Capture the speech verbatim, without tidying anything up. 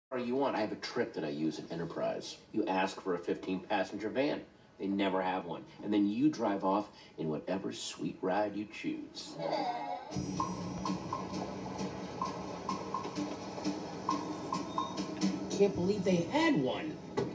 Or you want, I have a trick that I use in Enterprise. You ask for a fifteen passenger van. They never have one. And then you drive off in whatever sweet ride you choose. Can't believe they had one.